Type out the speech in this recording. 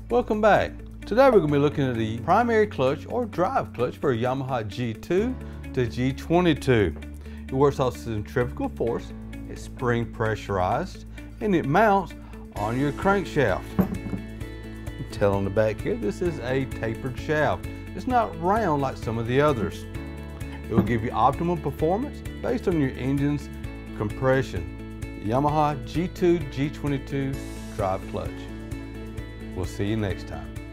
Welcome back. Today we're going to be looking at the primary clutch or drive clutch for a Yamaha G2 to G22. It works off centrifugal force, it's spring pressurized, and it mounts on your crankshaft. Tell on the back here, this is a tapered shaft. It's not round like some of the others. It will give you optimal performance based on your engine's compression. Yamaha G2 G22 drive clutch. We'll see you next time.